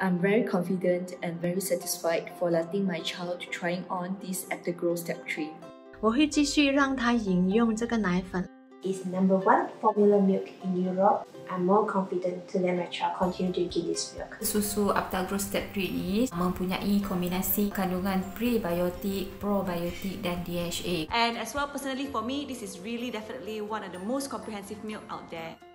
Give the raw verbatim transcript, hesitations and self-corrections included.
I'm very confident and very satisfied for letting my child trying on this Aptagro Step three. 我会继续让他饮用这个奶粉。 Is number one formula milk in Europe. I'm more confident to let my child continue drinking this milk. Susu Aptagro Step three ini mempunyai kombinasi kandungan prebiotik, probiotik dan D H A. And as well, personally for me, this is really definitely one of the most comprehensive milk out there.